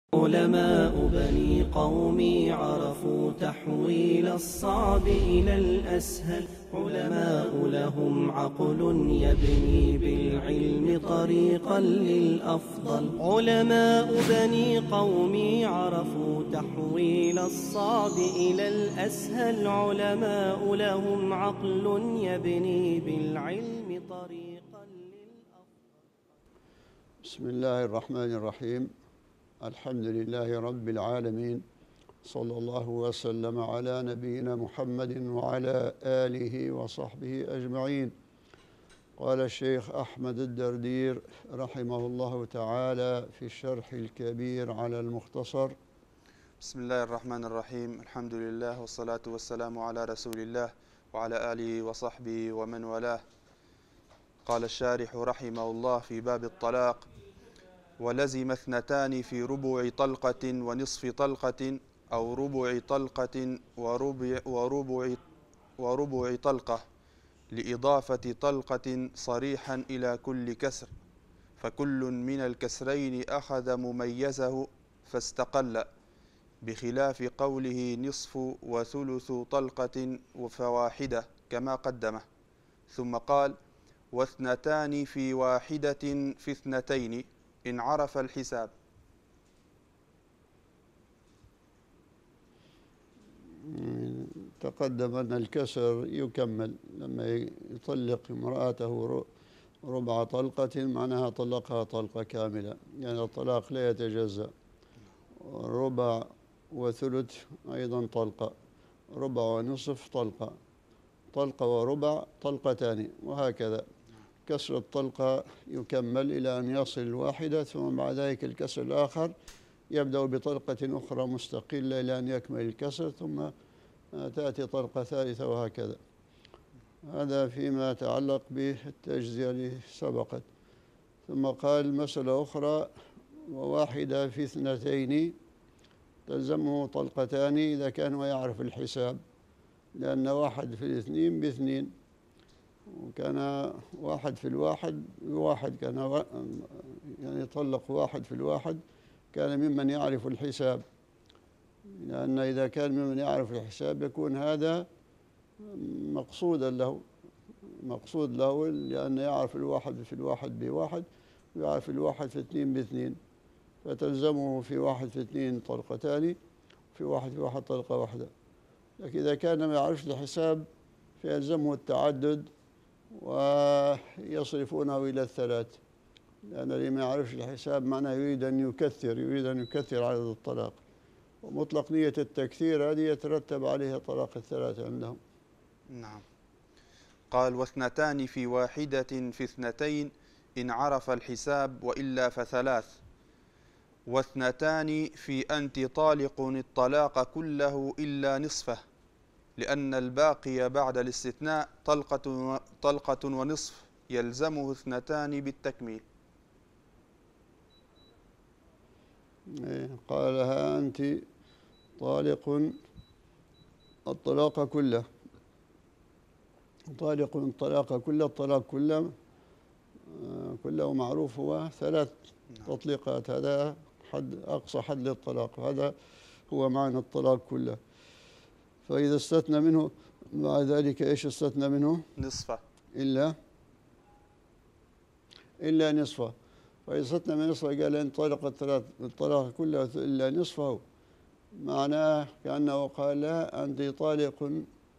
علماء بني قومي عرفوا تحويل الصعب إلى الأسهل. علماء لهم عقل يبني بالعلم طريقا للأفضل. علماء بني قومي عرفوا تحويل الصعب إلى الأسهل. علماء لهم عقل يبني بالعلم طريقا للأفضل. بسم الله الرحمن الرحيم. الحمد لله رب العالمين، صلى الله وسلم على نبينا محمد وعلى آله وصحبه أجمعين. قال الشيخ أحمد الدردير رحمه الله تعالى في الشرح الكبير على المختصر: بسم الله الرحمن الرحيم. الحمد لله والصلاة والسلام على رسول الله وعلى آله وصحبه ومن والاه. قال الشارح رحمه الله في باب الطلاق: ولزم اثنتان في ربع طلقة ونصف طلقة، أو ربع طلقة وربع طلقة، لإضافة طلقة صريحا إلى كل كسر، فكل من الكسرين أخذ مميزه فاستقل، بخلاف قوله نصف وثلث طلقة فواحدة كما قدمه. ثم قال: واثنتان في واحدة في اثنتين إن عرف الحساب. تقدم أن الكسر يكمل لما يطلق امرأته ربع طلقة، معناها طلقها طلقة كاملة، يعني الطلاق لا يتجزأ. ربع وثلث أيضا طلقة، ربع ونصف طلقة، طلقة وربع طلقتان، وهكذا. كسر الطلقة يكمل إلى أن يصل الواحدة، ثم بعد ذلك الكسر الآخر يبدأ بطلقة أخرى مستقلة إلى أن يكمل الكسر، ثم تأتي طلقة ثالثة، وهكذا. هذا فيما يتعلق بالتجزئة التي سبقت. ثم قال مسألة أخرى: وواحدة في اثنتين تلزمه طلقتان إذا كان يعرف الحساب، لأن واحد في الاثنين باثنين، وكان واحد في الواحد بواحد، كان يعني طلق واحد في الواحد، كان ممن يعرف الحساب، لأن إذا كان ممن يعرف الحساب يكون هذا مقصودا له، مقصود له، لأن يعرف الواحد في الواحد بواحد، ويعرف الواحد في اثنين باثنين، فتلزمه في واحد في اثنين طلقتان، في واحد طلقة واحدة. لكن إذا كان ما يعرفش الحساب فيلزمه التعدد، ويصرفونه إلى الثلاث، لأن اللي ما يعرفش الحساب معناه يريد أن يكثر عدد الطلاق، ومطلق نية التكثير هذه يترتب عليها طلاق الثلاث عندهم. نعم. قال: واثنتان في واحدة في اثنتين إن عرف الحساب، وإلا فثلاث. واثنتان في أنت طالق الطلاق كله إلا نصفه، لأن الباقي بعد الاستثناء طلقة ونصف، يلزمه اثنتان بالتكميل. قالها أنت طالق الطلاق كله، طالق الطلاق كله، الطلاق كله معروف هو ثلاث تطليقات، هذا أقصى حد للطلاق، هذا هو معنى الطلاق كله. فإذا استثنى منه مع ذلك، إيش استثنى منه؟ نصفه، إلا نصفه. فإذا استثنى من نصفه قال إن طلق الطلاق كله إلا نصفه، معناه كأنه قال لا، أنت طالق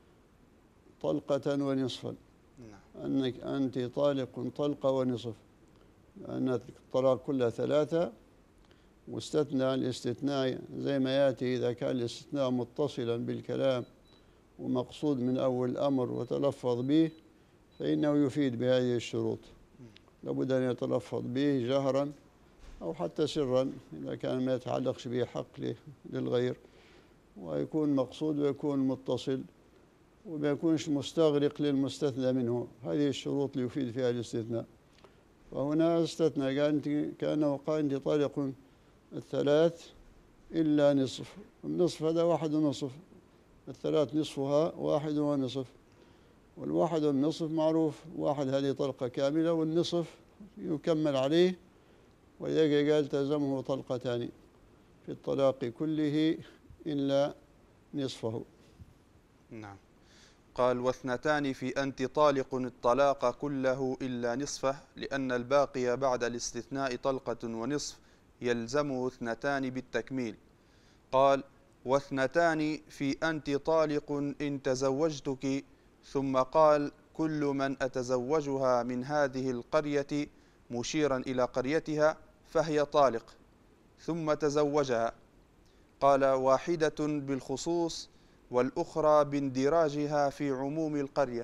طلقة ونصفا، أنك أنت طالق طلقة ونصف، لأن الطلاق كلها ثلاثة، واستثنى الاستثناء زي ما يأتي إذا كان الاستثناء متصلا بالكلام ومقصود من أول الأمر وتلفظ به، فإنه يفيد بهذه الشروط. لابد أن يتلفظ به جهرا أو حتى سرا إذا كان ما يتعلقش به حق للغير، ويكون مقصود ويكون متصل وما يكونش مستغرق للمستثنى منه. هذه الشروط اللي يفيد فيها الاستثناء. فهنا استثنى، قال كأنه قال أنت طالق الثلاث إلا نصف. النصف هذا واحد ونصف، الثلاث نصفها واحد ونصف، والواحد والنصف معروف، واحد هذه طلقة كاملة، والنصف يكمل عليه، ولذلك قال تلزمه طلقتان. في الطلاق كله إلا نصفه. نعم. قال: واثنتان في أنت طالق الطلاق كله إلا نصفه، لأن الباقي بعد الاستثناء طلقة ونصف يلزمه اثنتان بالتكميل. قال: واثنتان في أنت طالق إن تزوجتك، ثم قال: كل من أتزوجها من هذه القرية، مشيرا إلى قريتها، فهي طالق، ثم تزوجها. قال: واحدة بالخصوص والأخرى باندراجها في عموم القرية.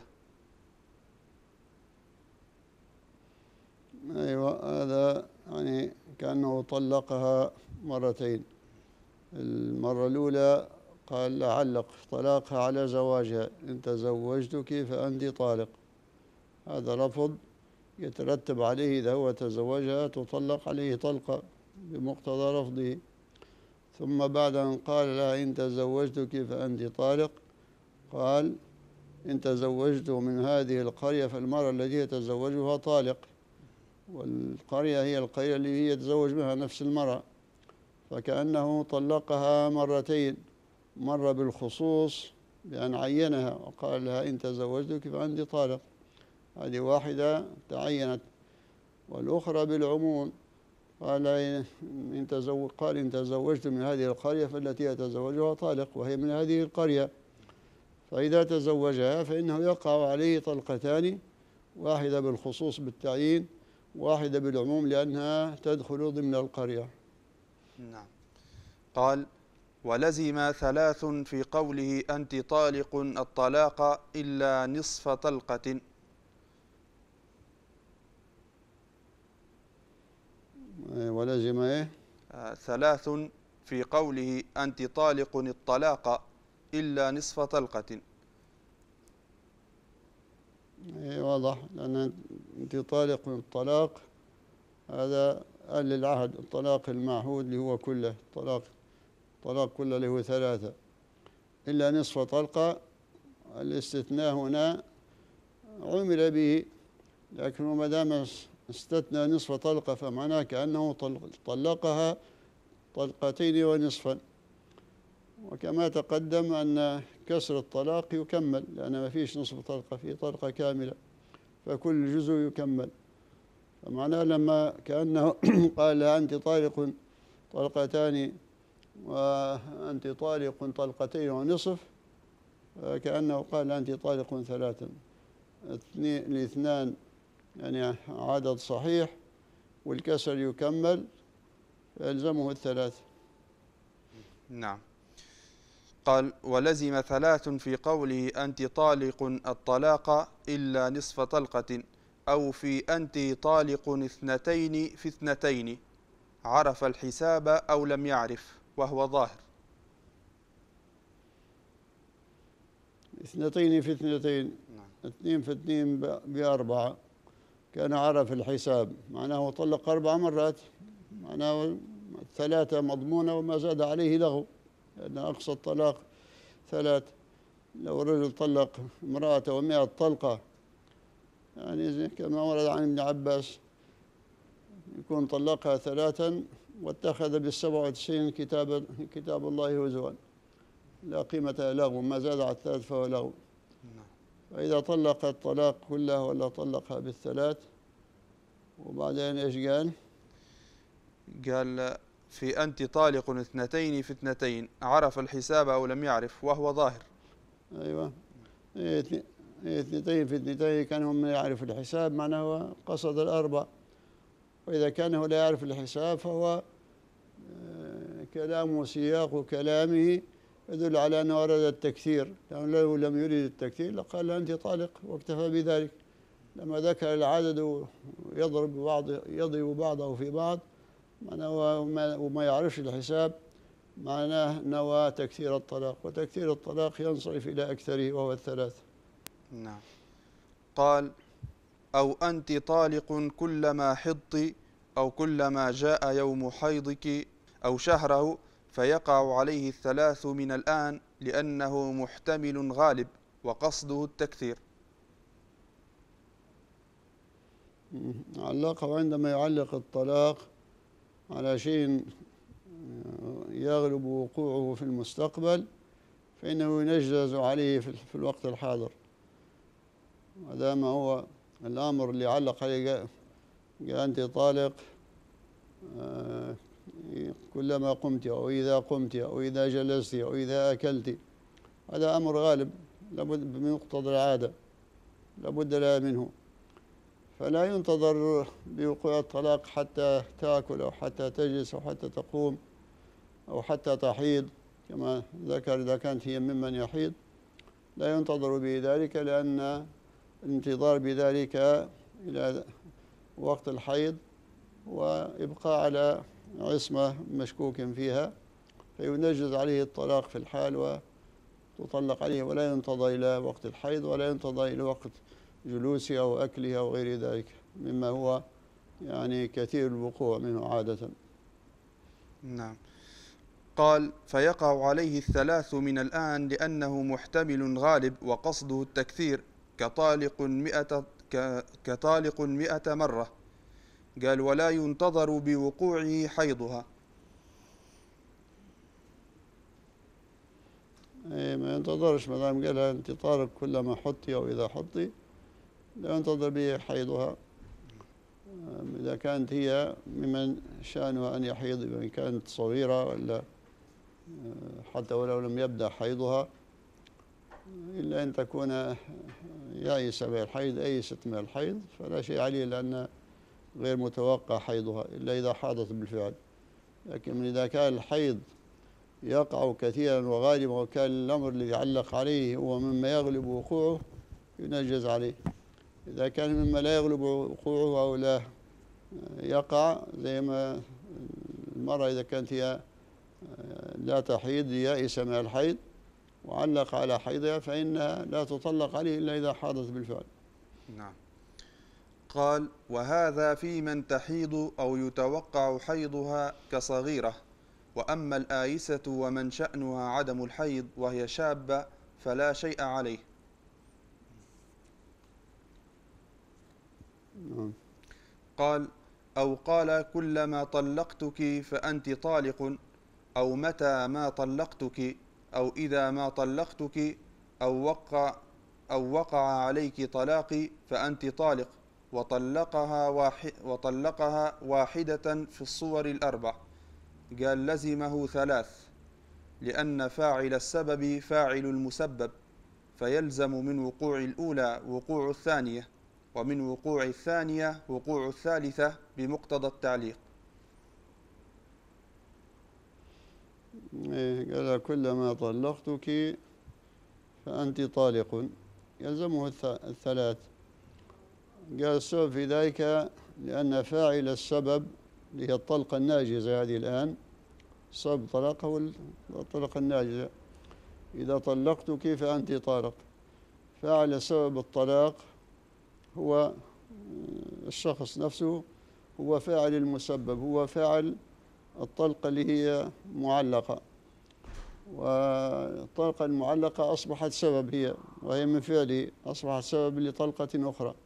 أيوة، هذا يعني كأنه طلقها مرتين. المرة الأولى قال علق طلاقها على زواجها: إن تزوجتك فأنت طالق. هذا لفظ يترتب عليه إذا هو تزوجها تطلق عليه طلقة بمقتضى لفظه. ثم بعد أن قال لها: إن تزوجتك فأنت طالق، قال: إن تزوجت من هذه القرية، فالمرأة التي يتزوجها طالق، والقرية هي القرية اللي هي يتزوج بها نفس المرأة. فكأنه طلقها مرتين، مرة بالخصوص بأن عينها وقال لها: إن تزوجتك فأنت طالق، هذه واحدة تعينت. والأخرى بالعموم، قال: إن تزوجت من هذه القرية فالتي يتزوجها طالق، وهي من هذه القرية. فإذا تزوجها فإنه يقع عليه طلقتان، واحدة بالخصوص بالتعيين، واحدة بالعموم لأنها تدخل ضمن القرية. نعم. قال: ولزم ثلاث في قوله أنت طالق الطلاق إلا نصف طلقة. ولزم إيه؟ ثلاث في قوله أنت طالق الطلاق إلا نصف طلقة. واضح، لأن أنت طالق من الطلاق هذا قال للعهد، الطلاق المعهود اللي هو كله الطلاق كله اللي هو 3، إلا نصف طلقة. الاستثناء هنا عمل به، لكنه ما دام استثنى نصف طلقة فمعناه كأنه طلقها طلقتين ونصفا. وكما تقدم أن كسر الطلاق يكمل، لأن ما فيش نصف طلقة، في طلقة كاملة، فكل جزء يكمل. فمعناه لما كأنه قال أنت طالق طلقتان وأنت طالق طلقتين ونصف، كأنه قال أنت طالق 3. الاثنان يعني عدد صحيح، والكسر يكمل فيلزمه 3. نعم. قال: ولزم ثلاث في قوله أنت طالق الطلاق إلا نصف طلقة، أو في أنت طالق اثنتين في اثنتين، عرف الحساب أو لم يعرف، وهو ظاهر. 2 في 2، 2 في 2 ب4، كان عرف الحساب، معناه طلق 4 مرات، معناه 3 مضمونة وما زاد عليه لغو، لأن أقصى الطلاق 3. لو رجل طلق امرأته 100 طلقة، يعني زي كما ورد عن ابن عباس، يكون طلقها 3 واتخذ بال97 كتاب الله هزوا، لا قيمة له، ما زاد على 3 فهو له. فإذا طلق الطلاق كله ولا طلقها بال3. وبعدين إيش قال؟ قال: في أنت طالق اثنتين في اثنتين، عرف الحساب أو لم يعرف، وهو ظاهر. أيوة، 2 في 2 كان هو من يعرف الحساب، معناه قصد 4. وإذا كان هو لا يعرف الحساب فهو كلامه سياق كلامه يدل على أنه أراد التكثير، لأنه لو لم يريد التكثير لقال أنت طالق واكتفى بذلك. لما ذكر العدد يضرب بعضه في بعض، وما يعرفش الحساب، معناه نوى تكثير الطلاق، وتكثير الطلاق ينصرف إلى أكثره وهو 3. نعم. قال: أو أنت طالق كلما حضت، أو كلما جاء يوم حيضك أو شهره، فيقع عليه 3 من الآن، لأنه محتمل غالب وقصده التكثير. علقه عندما يعلق الطلاق على شيء يغلب وقوعه في المستقبل فإنه ينجز عليه في الوقت الحاضر. هذا ما هو الأمر اللي علق عليه، قال أنت طالق كلما قمت أو إذا قمت أو إذا جلست أو إذا أكلت. هذا أمر غالب لابد بمقتضى العادة، لابد لها منه، فلا ينتظر بوقوع الطلاق حتى تأكل أو حتى تجلس أو حتى تقوم أو حتى تحيض كما ذكر إذا كانت هي ممن يحيض. لا ينتظر بذلك، لأن الانتظار بذلك إلى وقت الحيض وإبقاء على عصمة مشكوك فيها، فينجز عليه الطلاق في الحال وتطلق عليه، ولا ينتظر إلى وقت الحيض ولا ينتظر إلى وقت جلوسها أو أكلها أو غير ذلك مما هو يعني كثير الوقوع منه عادة. نعم. قال: فيقع عليه الثلاث من الآن لأنه محتمل غالب وقصده التكثير كطالق 100 مرة. قال: ولا ينتظر بوقوعه حيضها. ما ينتظرش، ما دام قالها أنت طارق كلما حطي أو إذا حطي، لا ينتظر به حيضها. إذا كانت هي ممن شأنها أن يحيض، إذا كانت صغيرة ولا حتى ولو لم يبدأ حيضها، إلا أن تكون يائسة من الحيض، أيست من الحيض، فلا شيء عليه، لأن غير متوقع حيضها إلا إذا حاضت بالفعل. لكن إذا كان الحيض يقع كثيرا وغالبا وكان الأمر الذي يعلق عليه هو مما يغلب وقوعه ينجز عليه. إذا كان مما لا يغلب وقوعه أو لا يقع، زي ما المرأة إذا كانت هي لا تحيض يائسة من الحيض وعلق على حيضها، فإنها لا تطلق عليه إلا إذا حاضت بالفعل. نعم. قال: وهذا في من تحيض أو يتوقع حيضها كصغيرة، وأما الآيسة ومن شأنها عدم الحيض وهي شابة فلا شيء عليه. قال: أو قال: كلما طلقتك فأنت طالق، أو متى ما طلقتك، أو إذا ما طلقتك، أو وقع عليك طلاقي فأنت طالق، وطلقها واحدة في الصور الأربع. قال: لزمه 3، لأن فاعل السبب فاعل المسبب، فيلزم من وقوع الأولى وقوع الثانية، ومن وقوع الثانية وقوع الثالثة بمقتضى التعليق. قال: كلما طلقتك فأنت طالق، يلزمه 3. قال: السبب في ذلك لأن فاعل السبب اللي هي الطلقة الناجزة هذه الآن، سبب طلاقه الطلقة الناجزة، إذا طلقتك فأنت طالق، فاعل سبب الطلاق هو الشخص نفسه، هو فاعل المسبب، هو فاعل الطلقة اللي هي معلقة، والطلقة المعلقة أصبحت سبب هي، وهي من فعله أصبحت سبب لطلقة أخرى.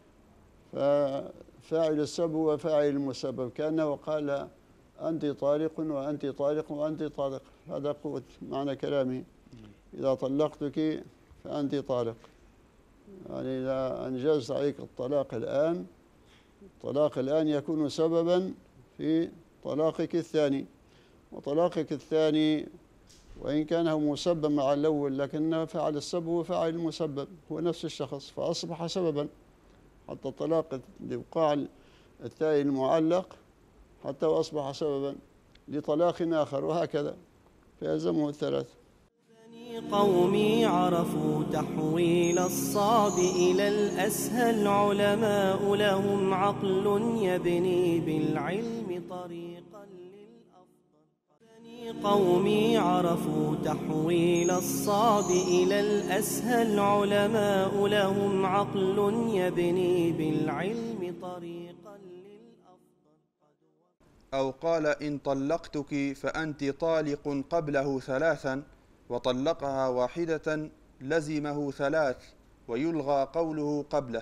ففاعل السبب هو فاعل المسبب، كأنه قال أنت طالق وأنت طالق وأنت طالق. هذا قوة معنى كلامه. إذا طلقتك فأنت طالق، يعني إذا أنجزت عليك الطلاق الآن، الطلاق الآن يكون سببا في طلاقك الثاني. وطلاقك الثاني وإن كان هو مسبب مع الأول، لكن فعل السبب وفعل المسبب هو نفس الشخص، فأصبح سببا حتى الطلاق لوقوع الثاني المعلق، حتى وأصبح سببا لطلاق آخر، وهكذا فيلزمه 3. بني قومي عرفوا تحويل الصعب إلى الأسهل، علماء لهم عقل يبني بالعلم طريقا للأفضل. بني قومي عرفوا تحويل الصعب إلى الأسهل، علماء لهم عقل يبني بالعلم طريقا للأفضل. أو قال: إن طلقتك فأنت طالق قبله 3، وطلقها واحدة، لزمه 3، ويلغى قوله قبله.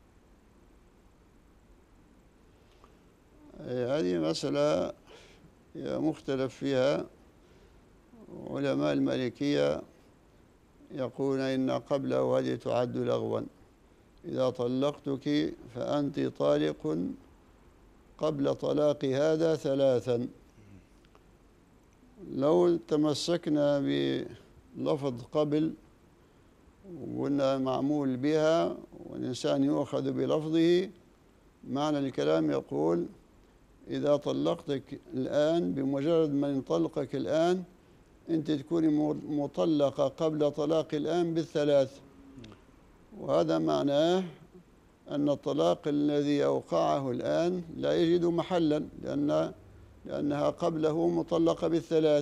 هذه مسألة مختلف فيها. علماء المالكية يقولون إن قبله هذه تعد لغوا. إذا طلقتك فأنت طالق قبل طلاق هذا 3. لو تمسكنا بلفظ قبل وقلنا معمول بها والإنسان يؤخذ بلفظه، معنى الكلام يقول إذا طلقتك الآن، بمجرد ما ينطلقك الآن أنت تكوني مطلقة قبل طلاق الآن بال3. وهذا معناه أن الطلاق الذي أوقعه الآن لا يجد محلا، لأنها قبله مطلقة بال3.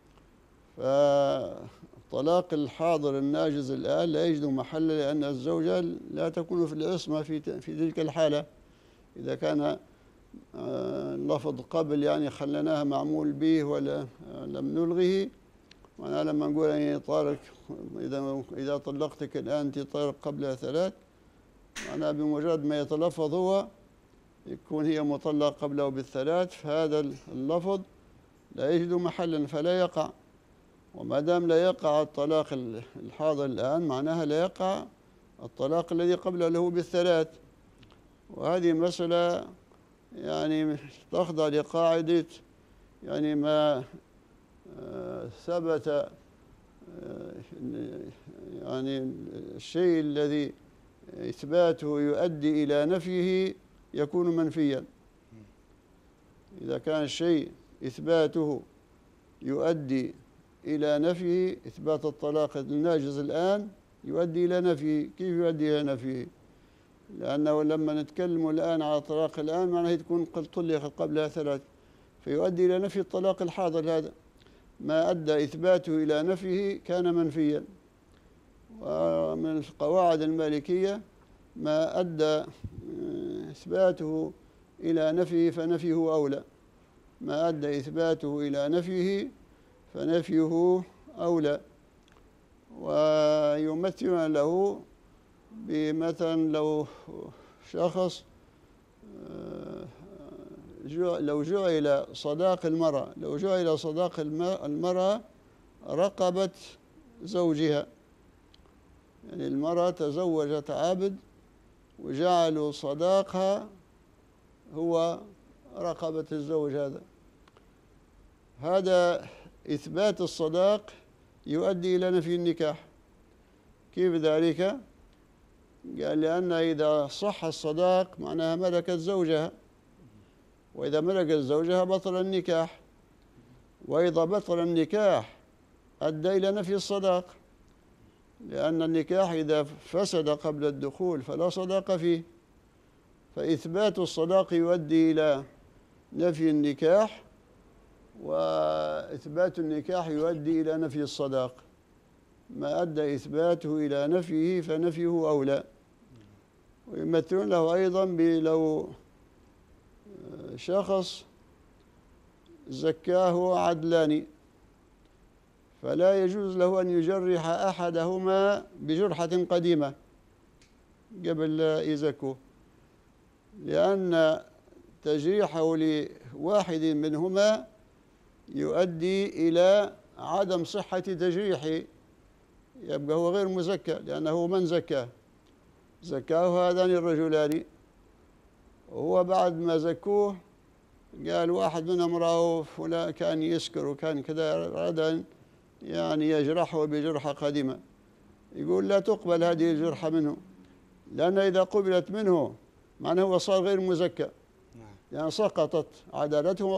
فالطلاق الحاضر الناجز الآن لا يجد محلا، لأن الزوجة لا تكون في العصمة في تلك الحالة. إذا كان لفظ قبل يعني خلناها معمول به ولا لم نلغه، وأنا لما نقول يعني طارق إذا طلقتك الآن أنت طارق قبلها 3، أنا بمجرد ما يتلفظ هو يكون هي مطلقة قبله بال3، فهذا اللفظ لا يجد محلا فلا يقع. وما دام لا يقع الطلاق الحاضر الآن، معناها لا يقع الطلاق الذي قبله له بال3. وهذه مسألة يعني تخضع لقاعدة يعني ما ثبت، يعني الشيء الذي إثباته يؤدي إلى نفيه يكون منفيا. إذا كان الشيء إثباته يؤدي إلى نفيه، إثبات الطلاق الناجز الآن يؤدي إلى نفيه. كيف يؤدي إلى نفيه؟ لأنه لما نتكلم الآن على الطلاق الآن معناه تكون قد طلقت قبلها 3، فيؤدي إلى نفي الطلاق الحاضر. هذا ما أدى إثباته إلى نفيه كان منفيا. ومن القواعد المالكية ما أدى إثباته إلى نفيه فنفيه أولى. ما أدى إثباته إلى نفيه فنفيه أولى. ويمثلون له بمثلا لو شخص لو جعل صداق المرأة رقبة زوجها، يعني المرأة تزوجت عبد وجعلوا صداقها هو رقبة الزوج. هذا إثبات الصداق يؤدي إلى نفي النكاح. كيف ذلك؟ قال لأن إذا صح الصداق معناها ملكت زوجها، وإذا ملكت زوجها بطل النكاح، وإذا بطل النكاح أدى إلى نفي الصداق، لأن النكاح إذا فسد قبل الدخول فلا صداق فيه. فإثبات الصداق يؤدي إلى نفي النكاح، وإثبات النكاح يؤدي إلى نفي الصداق. ما أدى إثباته إلى نفيه فنفيه أولى. ويمثلون له أيضا بلو شخص زكاه عدلان، فلا يجوز له أن يجرح أحدهما بجرحة قديمة قبل لا يزكوه، لأن تجريحه لواحد منهما يؤدي إلى عدم صحة تجريحه، يبقى هو غير مزكى، لأنه من زكاه هذان الرجلان. وهو بعد ما زكوه قال واحد منهم رأوا فلان كان يسكر وكان كذا، أراد يعني يجرحه بجرحة قديمة. يقول لا تقبل هذه الجرحة منه، لأن إذا قبلت منه معناه هو صار غير مزكى، يعني سقطت عدالته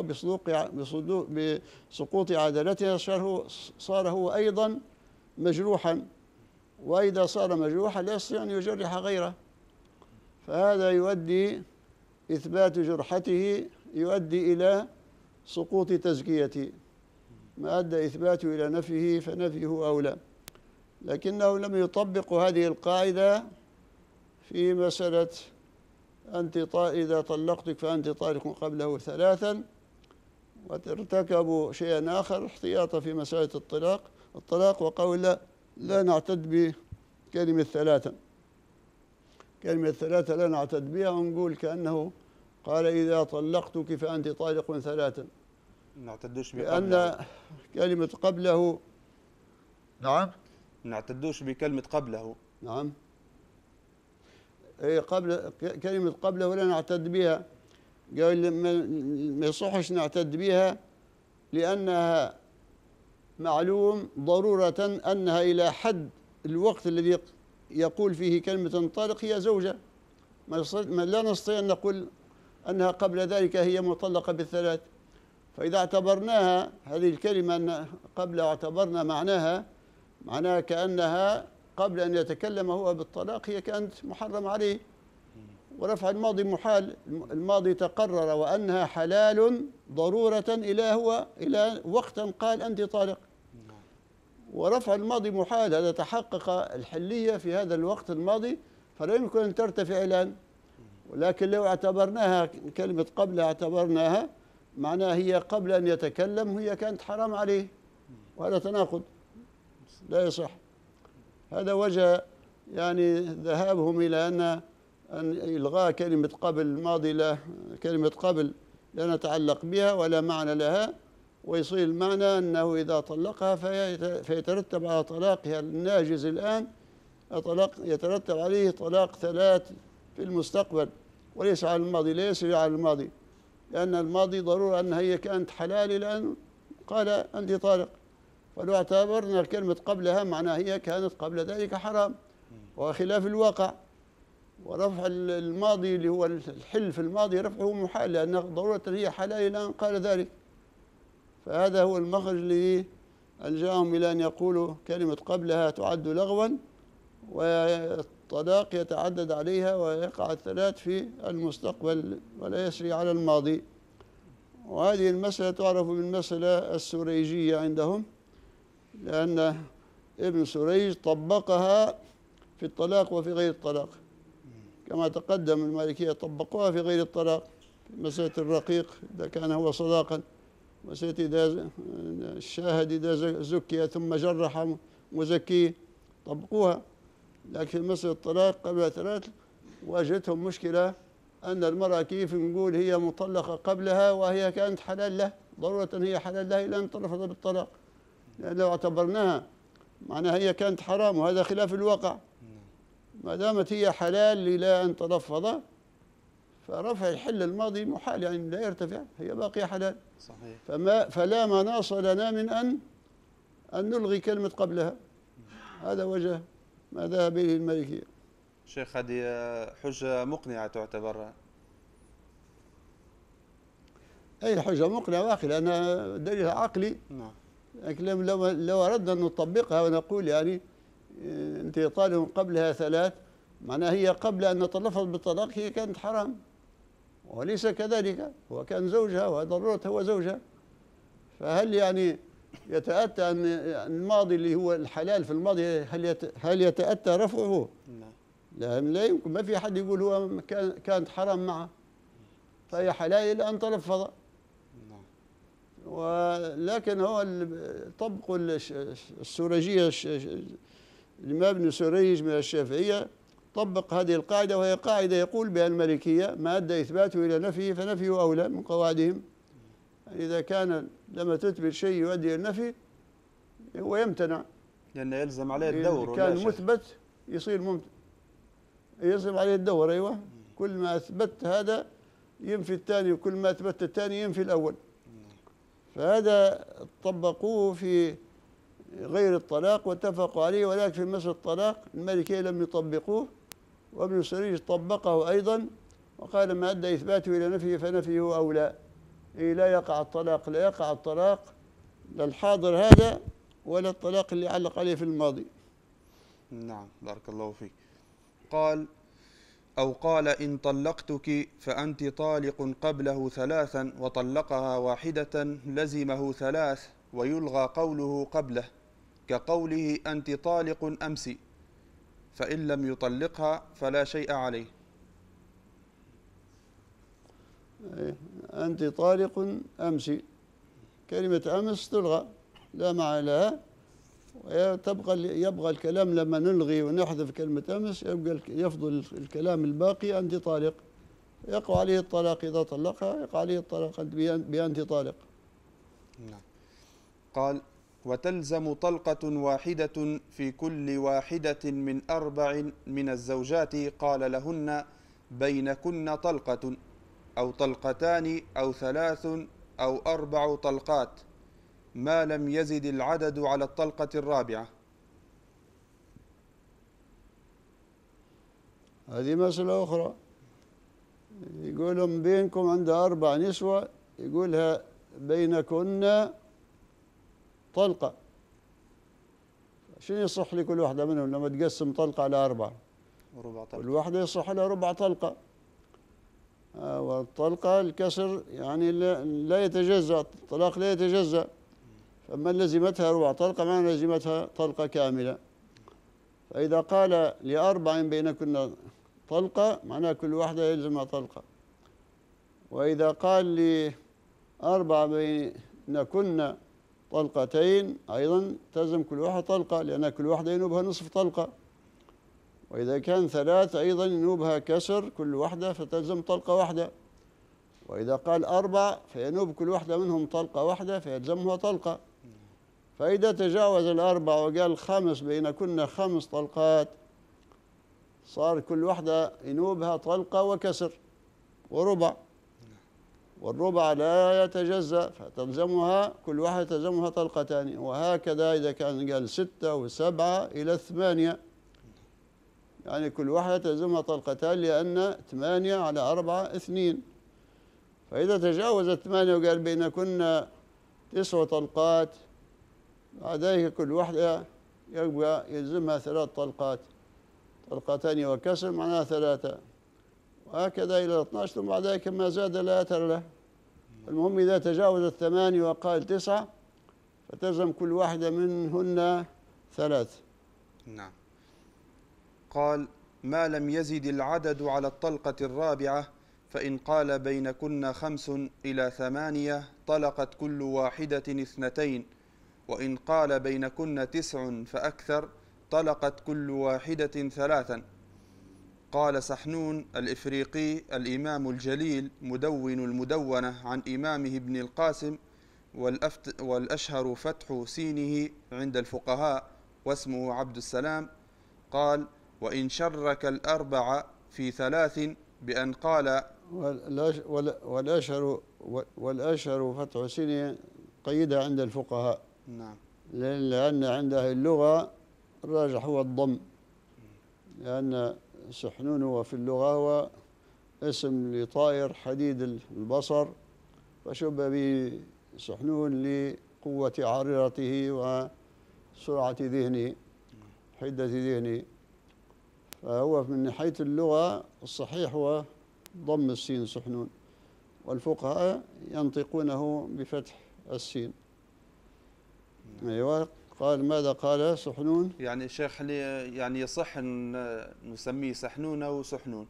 بسقوط عدالته، صار هو أيضا مجروحا، وإذا صار مجروحا لا يستطيع أن يجرح غيره. فهذا يؤدي إثبات جرحته يؤدي إلى سقوط تزكيته. ما أدى إثباته إلى نفيه فنفيه أولى. لكنه لم يطبق هذه القاعدة في مسألة إذا طلقتك فأنت طالق قبله 3، وارتكبوا شيئا آخر احتياطا في مسألة الطلاق وقالوا لا نعتد بكلمة 3. كلمة 3 لا نعتد بها، ونقول كأنه قال إذا طلقتك فأنت طالق 3. نعتدوش لأن بقبله. كلمة قبله. نعم. نعتدوش بكلمة قبله. نعم. كلمة قبله لا نعتد بها. قال ما يصحش نعتد بها لأنها معلوم ضرورة أنها إلى حد الوقت الذي يقول فيه كلمة انطلق هي زوجة. لا نستطيع أن نقول أنها قبل ذلك هي مطلقة بالثلاث. فإذا اعتبرناها هذه الكلمة أن قبل اعتبرنا معناها كأنها قبل أن يتكلم هو بالطلاق هي كانت محرم عليه. ورفع الماضي محال، الماضي تقرر وأنها حلال ضرورة إلى وقت قال أنت طالق. ورفع الماضي محال، هذا تحقق الحلية في هذا الوقت الماضي فلا يمكن أن ترتفع الآن. ولكن لو اعتبرناها كلمة قبل اعتبرناها معناها هي قبل أن يتكلم هي كانت حرام عليه، وهذا تناقض لا يصح. هذا وجه يعني ذهابهم إلى أن إلغاء كلمة قبل الماضي لا كلمة قبل لا نتعلق بها ولا معنى لها، ويصير المعنى أنه إذا طلقها فيترتب على طلاقها الناجز الآن يترتب عليه طلاق ثلاث في المستقبل وليس على الماضي، لا يسري على الماضي، لأن الماضي ضرورة أنها هي كانت حلال الآن قال أنت طالق. فلو اعتبرنا كلمة قبلها معناها هي كانت قبل ذلك حرام وخلاف الواقع. ورفع الماضي اللي هو الحل في الماضي رفعه محال لأن ضرورة هي حلال الآن قال ذلك. فهذا هو المخرج اللي ألجأهم إلى أن يقولوا كلمة قبلها تعد لغوا والطلاق يتعدد عليها ويقع الثلاث في المستقبل ولا يسري على الماضي. وهذه المسألة تعرف بالمسألة السريجية عندهم، لأن ابن سريج طبقها في الطلاق وفي غير الطلاق، كما تقدم المالكية طبقوها في غير الطلاق في مسألة الرقيق إذا كان هو صداقا، مسألة إذا الشاهد إذا زكي ثم جرح مزكيه طبقوها. لكن في مسألة الطلاق قبل ثلاث واجهتهم مشكلة أن المرأة كيف نقول هي مطلقة قبلها وهي كانت حلال له، ضرورة هي حلال لها إلى أن تلفظ بالطلاق، لأن لو اعتبرناها معناها هي كانت حرام وهذا خلاف الواقع. ما دامت هي حلال إلى أن تلفظ فرفع الحل الماضي محال يعني لا يرتفع، هي باقية حلال. صحيح. فلا مناص لنا من أن نلغي كلمة قبلها. هذا وجه ما ذهب إليه المالكية. شيخ هذه حجة مقنعة تعتبرها؟ أي حجة مقنعة واقعي لأنها دليل عقلي. نعم. لكن لو أردنا أن نطبقها ونقول يعني أنت طالب قبلها ثلاث معناها هي قبل أن نتلفظ بالطلاق هي كانت حرام، وليس كذلك، هو كان زوجها وضرورة هو زوجها. فهل يعني يتأتى أن الماضي اللي هو الحلال في الماضي هل يتأتى رفعه؟ لا يمكن، ما في حد يقول هو كانت حرام معه فهي حلال إلى أن تلفظ. ولكن هو طبق السريجية الإمام ابن سريج من الشافعية طبق هذه القاعدة، وهي قاعدة يقول بها المالكية ما أدى إثباته إلى نفيه فنفيه أولى من قواعدهم. إذا كان لما تثبت شيء يؤدي إلى النفي هو يمتنع، لأنه يلزم عليه الدور. كان مثبت يصير ممتنع، يلزم عليه الدور. أيوة، كل ما أثبت هذا ينفي الثاني وكل ما أثبت الثاني ينفي الأول. فهذا طبقوه في غير الطلاق واتفقوا عليه، ولكن في مسألة الطلاق المالكية لم يطبقوه، وابن سريج طبقه أيضا وقال ما أدى إثباته إلى نفيه فنفيه أولى. لا يقع الطلاق، لا يقع الطلاق للحاضر هذا ولا الطلاق اللي علق عليه في الماضي. نعم، بارك الله فيك. قال أو قال إن طلقتك فأنت طالق قبله ثلاثا وطلقها واحدة لزمه ثلاث ويلغى قوله قبله كقوله أنت طالق أمس، فإن لم يطلقها فلا شيء عليه. أنت طالق أمس، كلمة أمس تلغى لا معنى لها، يبقى الكلام لما نلغي ونحذف كلمة أمس يفضل الكلام الباقي أنت طالق، يقع عليه الطلاق إذا طلقها، يقع عليه الطلاق بأنت طالق. نعم. قال: وتلزم طلقة واحدة في كل واحدة من 4 من الزوجات قال لهن بينكن طلقة أو طلقتان أو 3 أو 4 طلقات ما لم يزد العدد على الطلقة الرابعة. هذه مسألة أخرى. يقولون بينكم عند 4 نسوة، يقولها بينكن طلقة. شنو يصح لكل واحدة منهم لما تقسم طلقة على 4؟ وربع طلقة. كل واحدة يصح لها ربع طلقة. والطلقة الكسر يعني لا يتجزأ، الطلاق لا يتجزأ. فمن لزمتها ربع طلقة ما لزمتها طلقة كاملة. فإذا قال ل4 بينكن طلقة معناه كل واحدة يلزمها طلقة. وإذا قال ل4 بينكن طلقتين أيضا تلزم كل واحدة طلقة، لأن كل واحدة ينوبها نصف طلقة. وإذا كان 3 أيضا ينوبها كسر كل واحدة فتلزم طلقة واحدة. وإذا قال 4 فينوب كل واحدة منهم طلقة واحدة فيلزمها طلقة. فإذا تجاوز 4 وقال 5 بينكن 5 طلقات صار كل واحدة ينوبها طلقة وكسر وربع، والربع لا يتجزأ فتلزمها كل واحدة تلزمها طلقتان. وهكذا إذا كان قال 6 و7 إلى 8 يعني كل واحدة تلزمها طلقتان، لأن 8 على 4 2. فإذا تجاوزت 8 وقال بينكن 9 طلقات بعد ذلك كل واحدة يبقى يلزمها 3 طلقات، طلقتان وكسر معناها 3، وهكذا إلى 12. ثم بعد ذلك ما زاد لا أثر له. المهم إذا تجاوزت 8 وقال 9 فتلزم كل واحدة منهن 3. نعم. قال: ما لم يزد العدد على الطلقة الرابعة فإن قال بينكن 5 إلى 8 طلقت كل واحدة 2، وإن قال بينكن 9 فأكثر طلقت كل واحدة 3. قال سحنون الإفريقي الإمام الجليل مدون المدونة عن إمامه ابن القاسم، والأشهر فتح سينه عند الفقهاء واسمه عبد السلام، قال: وإن شرك 4 في 3 بأن قال. والأشهر فتح سينه قيدها عند الفقهاء. نعم. لأن عند أهل اللغة الراجح هو الضم، لأن سحنون هو في اللغة هو اسم لطائر حديد البصر، فشبه به سحنون لقوة عريرته وسرعة ذهنه حدة ذهنه. فهو من ناحية اللغة الصحيح هو ضم السين سحنون، والفقهاء ينطقونه بفتح السين. أيوة. قال ماذا قال سحنون؟ يعني شيخ يعني يصح أن نسميه سحنون أو سحنون؟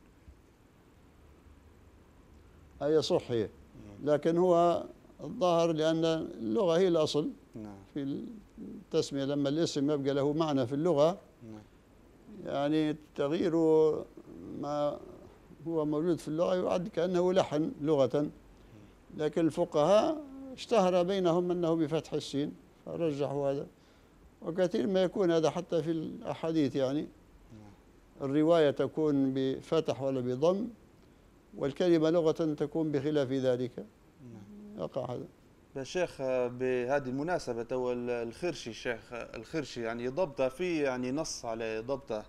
أي يصح هي، لكن هو الظاهر لأن اللغة هي الأصل. نعم. في التسمية لما الاسم يبقى له معنى في اللغة، نعم. يعني تغيير ما هو موجود في اللغة يعد كأنه لحن لغة، لكن الفقهاء اشتهر بينهم أنه بفتح السين فرجحوا هذا. وكثير ما يكون هذا حتى في الأحاديث، يعني الرواية تكون بفتح ولا بضم، والكلمة لغة تكون بخلاف ذلك. يقع هذا. الشيخ بهذه المناسبة تو الخرشي، الشيخ الخرشي يعني ضبطه في يعني نص على ضبطه.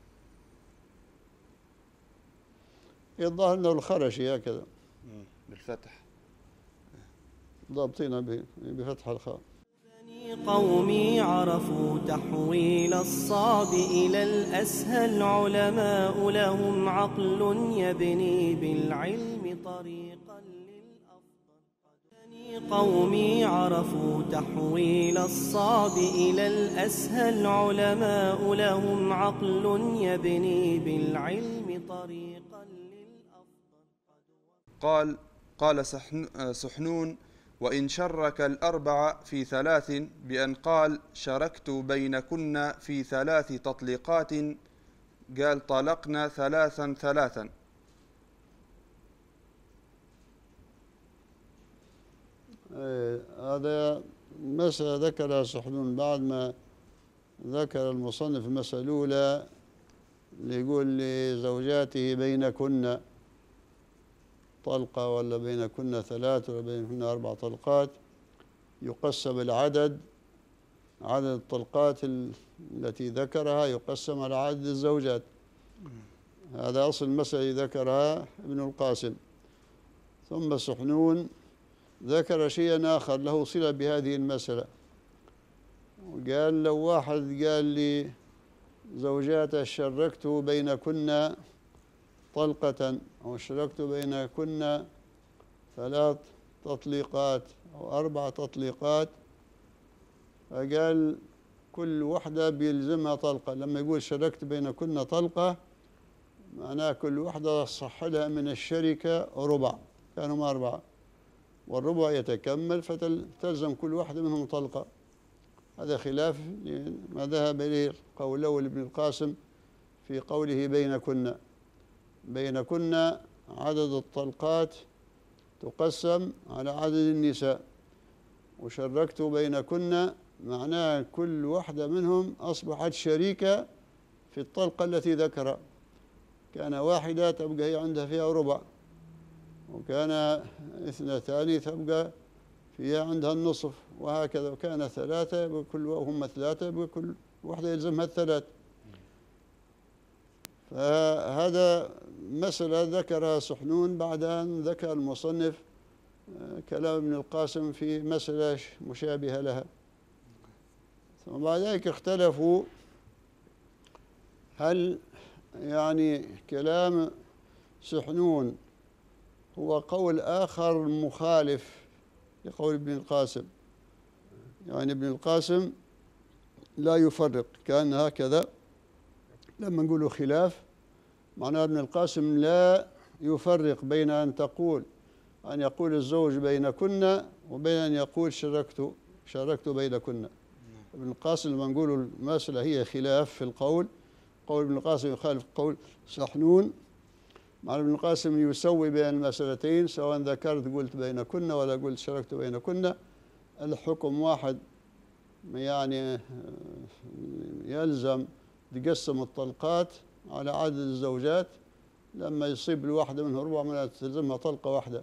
الظاهر أنه الخرشي هكذا بالفتح، ضابطين بفتح الخاء. قومي عرفوا تحويل الصعب إلى الأسهل، علماء لهم عقل يبني بالعلم طريقا للأفضل. قومي عرفوا تحويل الصعب إلى الأسهل، علماء لهم عقل يبني بالعلم طريقا للأفضل. قال سحنون: وإن شرك 4 في 3 بأن قال شركت بينكن في 3 تطليقات، قال طلقنا 3. هذا مسألة ذكرها سحنون بعد ما ذكر المصنف المسألة الأولى، يقول لزوجاته بينكن طلقة ولا بينكن 3 ولا بينكن 4 طلقات، يقسم العدد، عدد الطلقات التي ذكرها يقسم على عدد الزوجات. هذا أصل المسألة ذكرها ابن القاسم. ثم سحنون ذكر شيئا آخر له صلة بهذه المسألة، وقال لو واحد قال لي زوجاته شركت بينكن طلقة أو شركت بينكن 3 تطليقات أو 4 تطليقات، فقال كل واحدة بيلزمها طلقة. لما يقول شركت بينكن طلقة معناه كل واحدة صح لها من الشركة ربع، كانوا 4 والربع يتكمل فتلزم كل واحدة منهم طلقة. هذا خلاف ما ذهب إليه القول الأول ابن القاسم في قوله بينكن. بينكن عدد الطلقات تقسم على عدد النساء، وشركت بينكن معناه كل واحدة منهم أصبحت شريكة في الطلقة التي ذكرها. كان واحدة تبقى هي عندها فيها ربع، وكان 2 تبقى فيها عندها النصف، وهكذا. وكان 3 بكل وهم 3 بكل واحدة يلزمها 3. فهذا مسألة ذكرها سحنون بعد أن ذكر المصنف كلام ابن القاسم في مسألة مشابهة لها. ثم بعد ذلك اختلفوا هل يعني كلام سحنون هو قول آخر مخالف لقول ابن القاسم. يعني ابن القاسم لا يفرق، كان هكذا لما نقول خلاف معناه ابن القاسم لا يفرق بين أن يقول الزوج بينكن وبين أن يقول شركت بينكن. ابن القاسم لما نقول المسألة هي خلاف في القول، قول ابن القاسم يخالف قول سحنون، مع ابن القاسم يسوي بين المسألتين، سواء ذكرت قلت بينكن ولا قلت شركت بينكن، الحكم واحد. يعني يلزم تقسم الطلقات على عدد الزوجات، لما يصيب الواحدة منه ربع من تلزمها طلقة واحدة،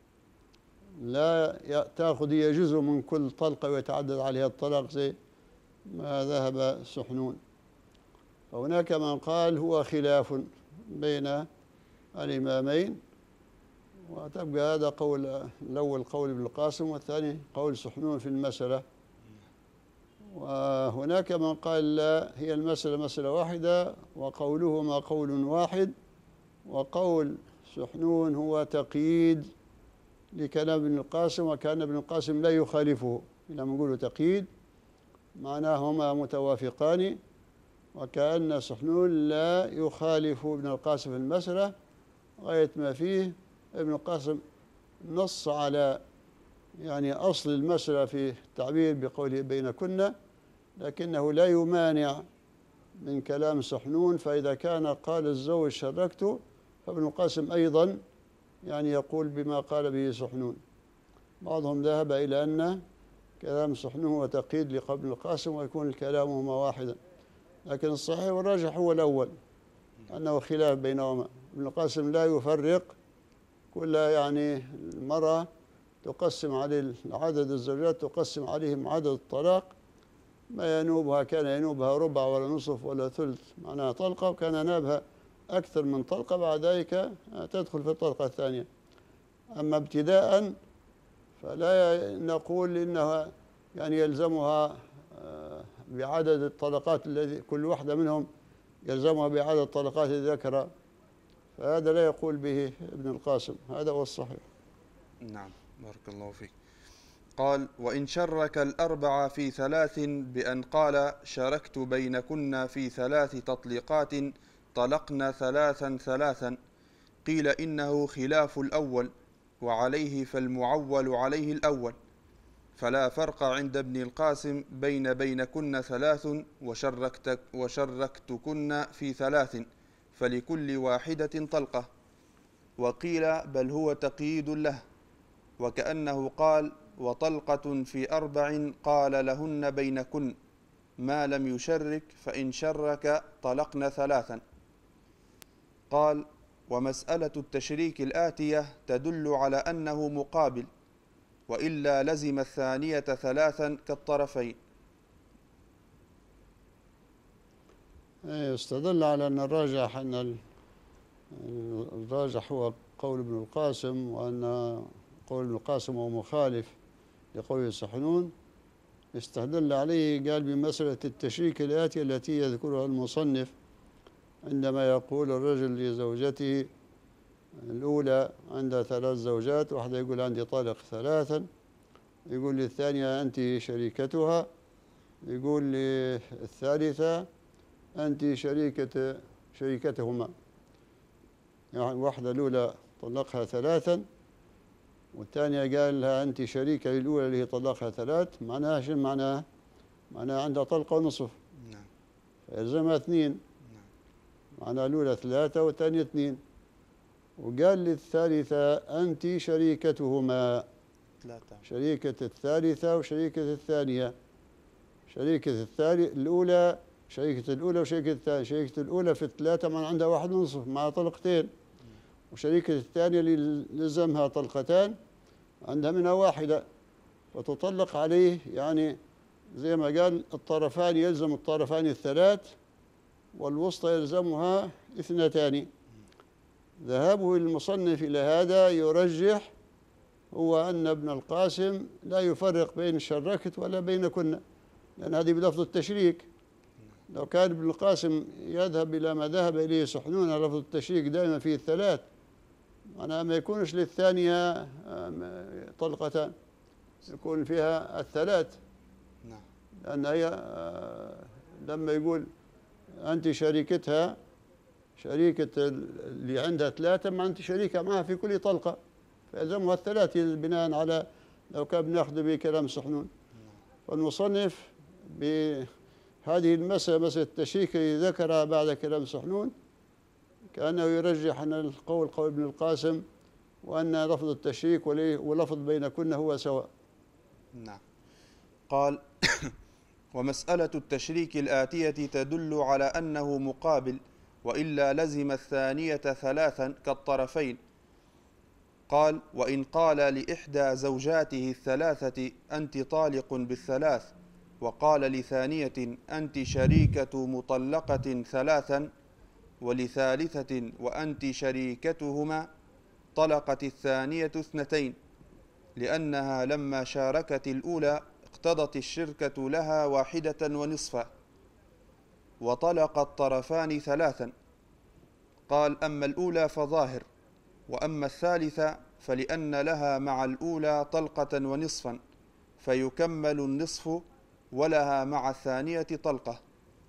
لا تأخذ هي جزء من كل طلقة ويتعدد عليها الطلاق زي ما ذهب سحنون. فهناك من قال هو خلاف بين الإمامين، وتبقى هذا قول الأول قول ابن القاسم والثاني قول سحنون في المسألة. وهناك من قال لا، هي المسألة مسألة واحدة وقولهما قول واحد، وقول سحنون هو تقييد لكلام ابن القاسم، وكان ابن القاسم لا يخالفه. لما نقول تقييد معناهما متوافقان، وكأن سحنون لا يخالف ابن القاسم في المسألة، غاية ما فيه ابن القاسم نص على يعني أصل المسألة في التعبير بقوله بينكن، لكنه لا يمانع من كلام سحنون. فإذا كان قال الزوج شركت، فابن القاسم أيضا يعني يقول بما قال به سحنون. بعضهم ذهب إلى أن كلام سحنون هو تقييد لقول ابن القاسم ويكون الكلامهما واحدا، لكن الصحيح والراجح هو الأول، أنه خلاف بينهما. ابن القاسم لا يفرق، كل يعني المرأة تقسم عليه عدد الزوجات، تقسم عليهم عدد الطلاق، ما ينوبها كان ينوبها ربع ولا نصف ولا ثلث معناها طلقة، وكان نابها أكثر من طلقة بعد ذلك تدخل في الطلقة الثانية. أما ابتداء فلا نقول إنها يعني يلزمها بعدد الطلقات الذي كل واحدة منهم يلزمها بعدد الطلقات الذي ذكر، فهذا لا يقول به ابن القاسم، هذا هو الصحيح. نعم، بارك الله فيك. قال: وإن شرك الأربع في 3 بأن قال شركت بينكن في 3 تطليقات طلقنا 3 3، قيل إنه خلاف الأول، وعليه فالمعول عليه الأول، فلا فرق عند ابن القاسم بينكن 3 وشركتكن في 3، فلكل واحدة طلقة. وقيل بل هو تقييد له، وكأنه قال: وطلقة في 4 قال لهن بينكن ما لم يشرك، فإن شرك طلقن 3. قال: ومسألة التشريك الآتية تدل على أنه مقابل، وإلا لزم الثانية 3 كالطرفين. يستدل على أن الراجح الراجح هو قول ابن القاسم، وأن قول ابن القاسم هو مخالف لقول سحنون. استدل عليه قال بمسألة التشريك الآتية التي يذكرها المصنف، عندما يقول الرجل لزوجته الأولى عندها 3 زوجات، واحدة يقول عندي طالق 3، يقول للثانية أنت شريكتها، يقول للثالثة أنت شريكتهما. يعني واحدة الأولى طلقها 3، والثانية قال لها أنت شريكة للأولى اللي هي طلقها 3. معناها شو معناها؟ معناها عندها طلقة ونصف، نعم. فيلزمها 2. معناها الأولى 3 والثانية 2. وقال للثالثة أنت شريكتهما، 3. شريكة الثالثة وشريكة الثانية. شريكة الأولى شريكة الأولى وشريكة الثانية. شريكة الأولى في 3 من عندها 1.5 مع طلقتين، وشريكة الثانية اللي لزمها طلقتان عندها منها 1، فتطلق عليه. يعني زي ما قال الطرفان يلزم الطرفان 3، والوسطى يلزمها 2. ذهابه المصنف إلى هذا يرجح هو أن ابن القاسم لا يفرق بين شركت ولا بين كنا، لأن هذه بلفظ التشريك. لو كان ابن القاسم يذهب إلى ما ذهب إليه سحنون، لفظ التشريك دائما فيه 3، معناها ما يكونش للثانية طلقتان، يكون فيها 3. نعم. لأن هي لما يقول أنت شريكتها، شريكة اللي عندها 3، ما أنت شريكة معها في كل طلقة، فيلزمها 3 بناء على لو كان بناخذ بكلام سحنون. فالمصنف بهذه المسألة، مسألة التشريك اللي ذكرها بعد كلام سحنون، كأنه يرجح أن القول قول ابن القاسم، وأن لفظ التشريك ولفظ بينكن هو سواء. نعم. قال: ومسألة التشريك الآتية تدل على أنه مقابل، وإلا لزم الثانية 3 كالطرفين. قال: وإن قال لإحدى زوجاته 3 أنت طالق بال3، وقال لثانية أنت شريكة مطلقة 3، ولثالثة وأنت شريكتهما، طلقت الثانية 2، لأنها لما شاركت الأولى اقتضت الشركة لها 1.5، وطلق الطرفان 3. قال: أما الأولى فظاهر، وأما الثالثة فلأن لها مع الأولى طلقة ونصفا، فيكمل النصف، ولها مع الثانية طلقة.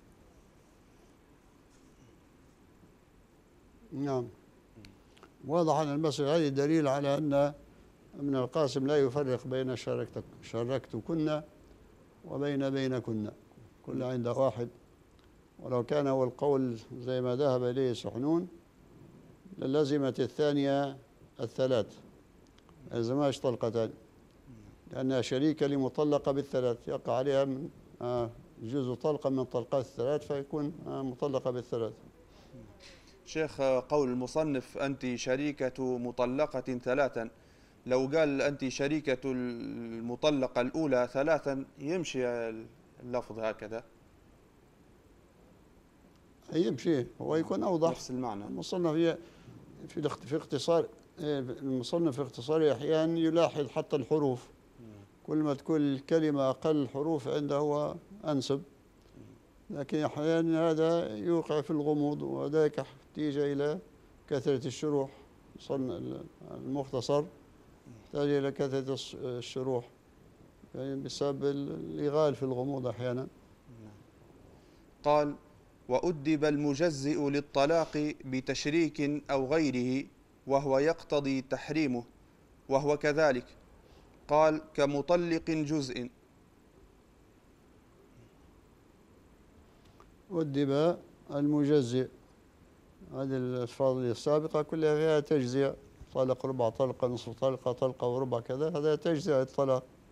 نعم. واضح أن المسألة هذه دليل على أن ابن القاسم لا يفرق بين شركتكن وبين بينكن، كل عند واحد. ولو كان هو القول زي ما ذهب إليه سحنون للزمت الثانية 3، يلزمهاش طلقتان، لأنها شريكة لمطلقة بال3، يقع عليها من جزء طلقة من طلقات 3، فيكون مطلقة بال3. شيخ، قول المصنف أنت شريكة مطلقة 3، لو قال أنت شريكة المطلقة الأولى 3 يمشي اللفظ هكذا؟ يمشي، هو يكون أوضح. نفس المعنى. المصنف في اختصار، المصنف في اختصاره أحيانا يلاحظ حتى الحروف، كل ما تكون الكلمة أقل حروف عنده هو أنسب، لكن أحيانا هذا يوقع في الغموض، وذلك احتيج إلى كثرة الشروح. المختصر يحتاج إلى كثرة الشروح، يعني بسبب الإغال في الغموض أحيانا. قال: وأدب المجزئ للطلاق بتشريك أو غيره، وهو يقتضي تحريمه، وهو كذلك. قال: كمطلق جزء. أدب المجزئ، هذه الألفاظ السابقة كلها فيها تجزئة، طلق، ربع طلقة، نصف طلقة، طلقة وربع، كذا، هذا تجزئة الطلاق.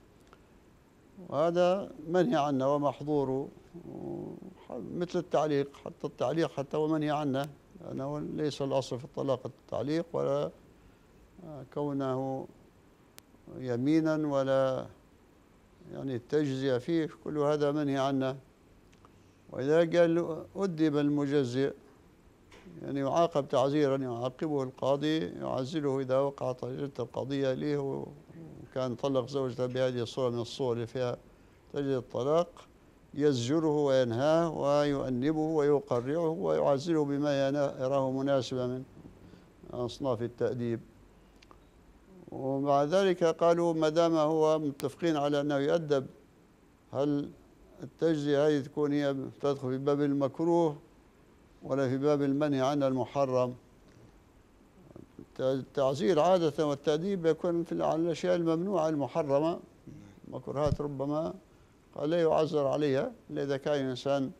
وهذا منهي عنه ومحظور، مثل التعليق، حتى التعليق حتى هو منهي عنه، لأنه ليس الأصل في الطلاق التعليق ولا كونه يمينا ولا يعني التجزية فيه، كل هذا منهي عنه. وإذا قال أدب المجزئ يعني يعاقب تعزيرا يعاقبه القاضي، يعزله إذا وقعت القضية إليه وكان طلق زوجته بهذه الصورة من الصور اللي فيها تجد الطلاق، يزجره وينهاه ويؤنبه ويقرعه ويعزله بما يراه مناسبا من أصناف التأديب. ومع ذلك قالوا ما دام هو متفقين على أنه يؤدب، هل التجزية هذه تكون هي تدخل في باب المكروه ولا في باب المنهي عن المحرم؟ التعزير عادة والتأديب يكون في الأشياء الممنوعة المحرمة، المكروهات ربما قال لا يعزر عليها إلا إذا كان الإنسان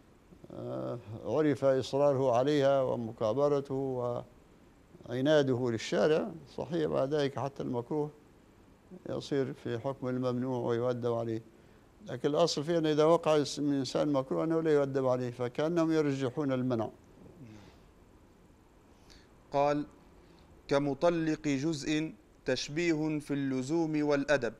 عرف إصراره عليها ومكابرته وعناده للشارع، صحيح بعد ذلك حتى المكروه يصير في حكم الممنوع ويؤدب عليه. لكن الأصل فيه أن إذا وقع من الإنسان مكروه أنه لا يؤدب عليه، فكأنهم يرجحون المنع. قال: كمطلق جزء تشبيه في اللزوم والأدب.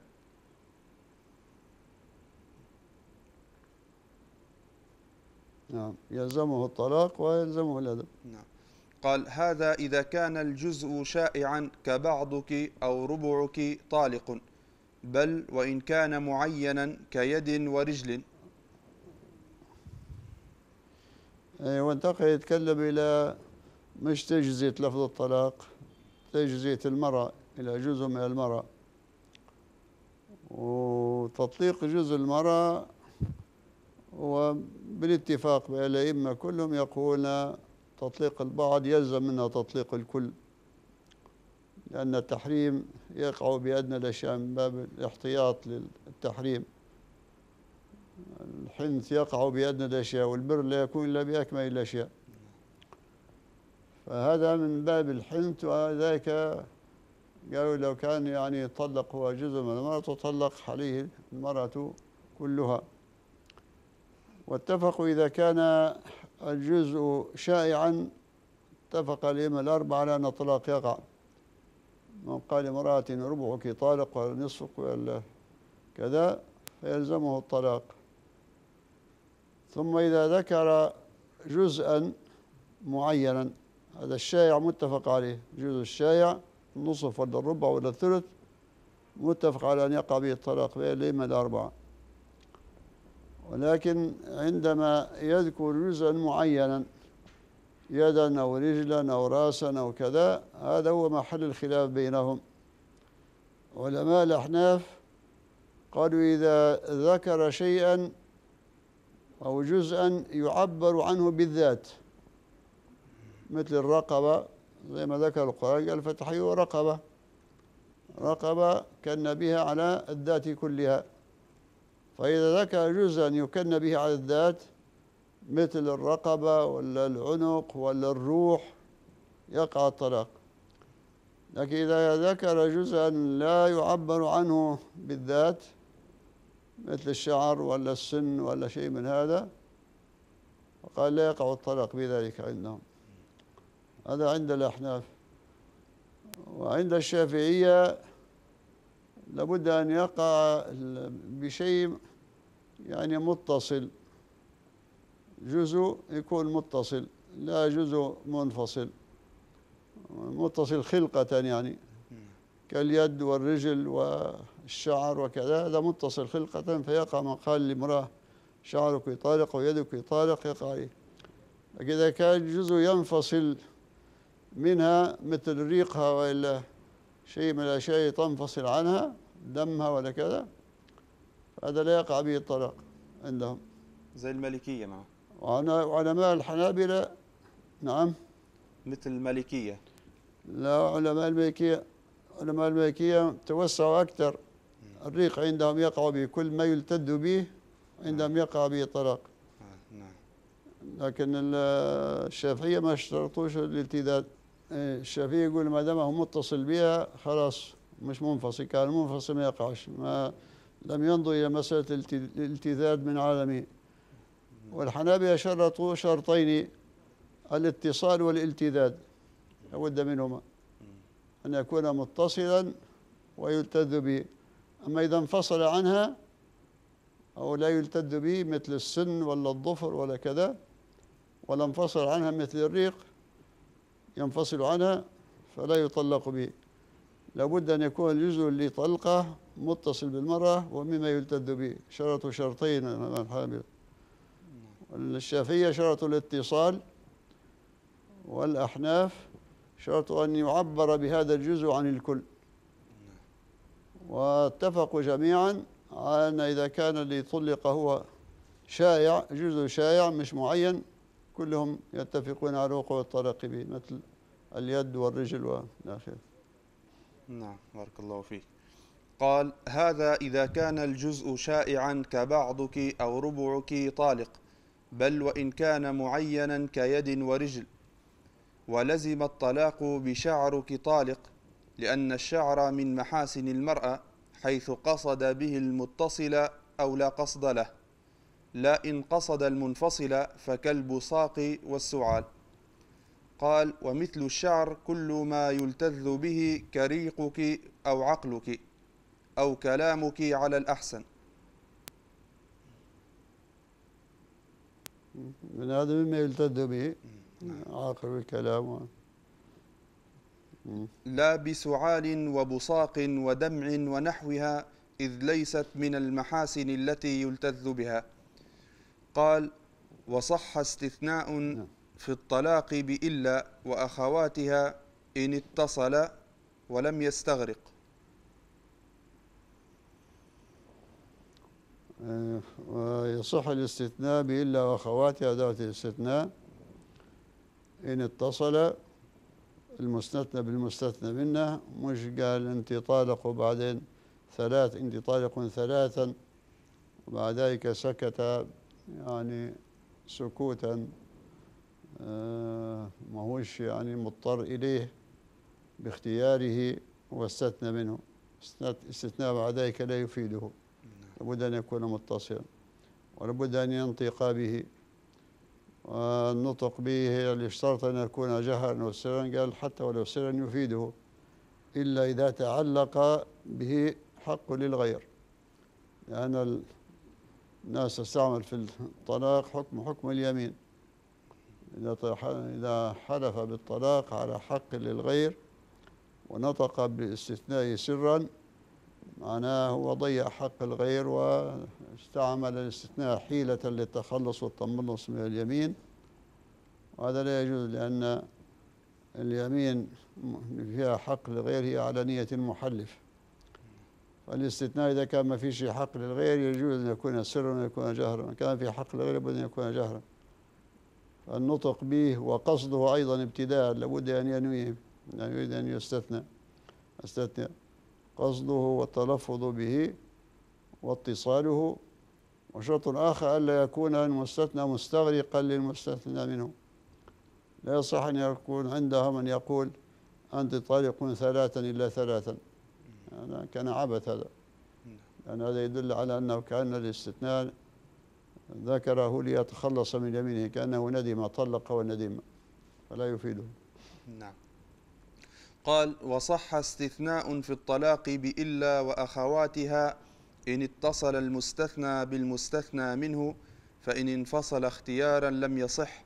نعم، يلزمه الطلاق ويلزمه الأدب. نعم. قال: هذا إذا كان الجزء شائعا كبعضك أو ربعك طالق، بل وإن كان معينا كيد ورجل. وانتقل يتكلم إلى مش تجزية لفظ الطلاق، تجزية المرأة إلى جزء من المرأة. وتطليق جزء المرأة هو بالاتفاق بين الأئمة كلهم يقولون تطليق البعض يلزم منها تطليق الكل، لأن التحريم يقع بأدنى الأشياء من باب الاحتياط للتحريم. الحنث يقع بأدنى الأشياء، والبر لا يكون إلا بأكمل الأشياء. فهذا من باب الحنث، وذلك قالوا لو كان يعني يطلق هو جزء من المرأة تطلق عليه المرأة كلها. واتفقوا إذا كان الجزء شائعا اتفق الأئمة الأربعة على أن الطلاق يقع. من قال امرأة ربعك طالق ونصفك ولا كذا فيلزمه الطلاق. ثم إذا ذكر جزءا معينا، هذا الشائع متفق عليه، جزء الشائع النصف ولا الربع ولا الثلث متفق على أن يقع به الطلاق بين الأئمة الأربعة. ولكن عندما يذكر جزءا معينا يدا أو رجلا أو راسا أو كذا، هذا هو محل الخلاف بينهم. علماء الأحناف قالوا إذا ذكر شيئا أو جزءا يعبر عنه بالذات، مثل الرقبة زي ما ذكر القرآن قال فتحرير رقبة، رقبة كن بها على الذات كلها. فإذا ذكر جزءا يكن به على الذات مثل الرقبة ولا العنق ولا الروح يقع الطلاق. لكن إذا ذكر جزءا لا يعبر عنه بالذات مثل الشعر ولا السن ولا شيء من هذا، فقال لا يقع الطلاق بذلك عندهم. هذا عند الأحناف. وعند الشافعية لابد أن يقع بشيء يعني متصل، جزء يكون متصل لا جزء منفصل، متصل خلقة يعني كاليد والرجل والشعر وكذا، هذا متصل خلقة فيقع من قال لامرأة شعرك يطالق ويدك يطالق يقع عليه. لكن إذا كان جزء ينفصل منها مثل ريقها وإلا شيء من الأشياء تنفصل عنها دمها ولا كذا، هذا لا يقع به الطلاق عندهم. زي الملكية معه. وعلماء الحنابلة نعم مثل الملكية. لا، علماء الملكية توسعوا أكثر. الريق عندهم يقع به كل ما يلتد به، عندهم يقع به الطلاق. نعم. لكن الشافعية ما اشترطوش الالتداد. الشافعي يقول ما دام هو متصل بها خلاص مش منفصل، كان منفصل ما يقعش، ما لم ينظر إلى مسألة الالتذاذ من عالمه. والحنابلة شرطوا شرطين: الاتصال والالتذاذ، لابد منهما، أن يكون متصلا ويلتذ به. أما إذا انفصل عنها أو لا يلتذ به مثل السن ولا الظفر ولا كذا، ولا انفصل عنها مثل الريق ينفصل عنها، فلا يطلق به. لابد أن يكون الجزء اللي طلقه متصل بالمرأة ومما يلتذ به. شرطوا شرطين أمام الحنابلة. الشافعية شرطوا الاتصال، والأحناف شرطوا أن يعبر بهذا الجزء عن الكل. واتفقوا جميعا على أن إذا كان اللي طلق هو شائع، جزء شائع مش معين، كلهم يتفقون على وقوع الطلاق به، مثل اليد والرجل والآخر. نعم، بارك الله فيك. قال: هذا إذا كان الجزء شائعا كبعضك أو ربعك طالق، بل وإن كان معينا كيد ورجل. ولزم الطلاق بشعرك طالق، لأن الشعر من محاسن المرأة، حيث قصد به المتصل أو لا قصد له، لا إن قصد المنفصل فكالبصاق والسعال. قال: ومثل الشعر كل ما يلتذ به كريقك أو عقلك أو كلامك على الأحسن. من هذا مما يلتذ به عقل الكلام لا بسعال وبصاق ودمع ونحوها، إذ ليست من المحاسن التي يلتذ بها. قال: وصح استثناء في الطلاق بإلا وأخواتها إن اتصل ولم يستغرق. ويصح الاستثناء بإلا وأخواتها ذات الاستثناء إن اتصل المستثنى بالمستثنى منه، مش قال أنت طالق وبعدين ثلاث، أنت طالق ثلاثا، وبعد ذلك سكت يعني سكوتا ما هوش يعني مضطر إليه باختياره واستثنى منه. استثناء بعد ذلك لا يفيده، لابد أن يكون متصلا ولابد أن ينطق به. والنطق به اللي اشترط أن يكون جهرا وسرا، قال حتى ولو سرا يفيده، إلا إذا تعلق به حق للغير، لأن الناس تستعمل في الطلاق حكم اليمين. إذا حلف بالطلاق على حق للغير ونطق بالاستثناء سرا، معناه هو ضيع حق الغير واستعمل الاستثناء حيلة للتخلص والتملص من اليمين، وهذا لا يجوز، لأن اليمين فيها حق للغير هي على نية المحلف. فالاستثناء إذا كان ما في شيء حق للغير يجوز أن يكون سرا وأن يكون جهرا، إن كان في حق للغير يجب أن يكون جهرا. فالنطق به وقصده أيضا ابتداء لابد أن ينويه، يعني يريد أن يستثنى قصده والتلفظ به واتصاله. وشرط آخر ألا يكون المستثنى مستغرقا للمستثنى منه. لا يصح أن يكون عندها من يقول أنت طالق ثلاثا إلا ثلاثا، هذا كان عبث هذا، لأن هذا يدل على أنه كأن الاستثناء ذكره ليتخلص من يمينه، كأنه ندم، طلق وندم، فلا يفيده. نعم. قال: وصح استثناء في الطلاق بإلا وأخواتها إن اتصل المستثنى بالمستثنى منه، فإن انفصل اختيارا لم يصح،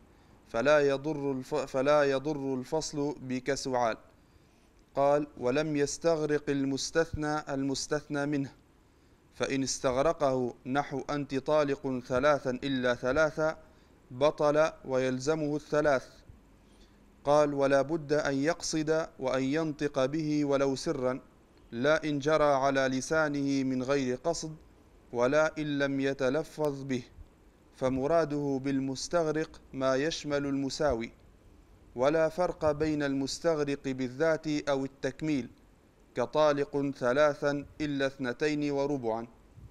فلا يضر الفصل بكسعال. قال: ولم يستغرق المستثنى منه، فإن استغرقه نحو أنت طالق ثلاثا إلا ثلاثا بطل ويلزمه الثلاث. قال: ولا بد أن يقصد وأن ينطق به ولو سرا، لا إن جرى على لسانه من غير قصد، ولا إن لم يتلفظ به، فمراده بالمستغرق ما يشمل المساوي، ولا فرق بين المستغرق بالذات أو التكميل، كطالق ثلاثا إلا اثنتين وربعا.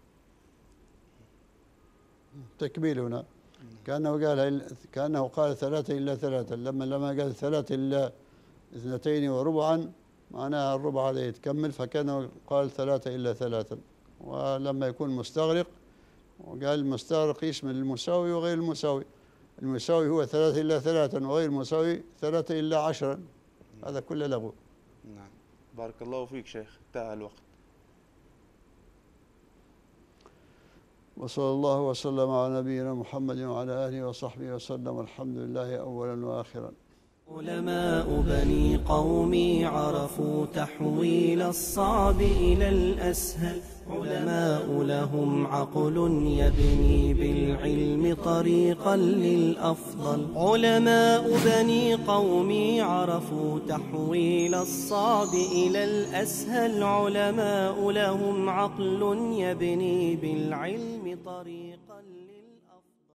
تكميل هنا كأنه قال ثلاثة إلا ثلاثة، لما قال ثلاثة إلا اثنتين وربعا معناها الربع هذا يتكمل، فكانه قال ثلاثة إلا ثلاثا، ولما يكون مستغرق، وقال المستغرق يشمل المساوي وغير المساوي. المساوي هو 3 إلا 3 وغير المساوي 3 إلا 10. هذا كله لغو. نعم. بارك الله فيك شيخ، انتهى الوقت. وصلى الله وسلم على نبينا محمد وعلى آله وصحبه وسلم، الحمد لله أولا وآخرا. علماء بني قومي عرفوا تحويل الصعب إلى الأسهل. علماء لهم عقل يبني بالعلم طريقا للأفضل. علماء بني قومي عرفوا تحويل الصعب إلى الأسهل. علماء لهم عقل يبني بالعلم طريقا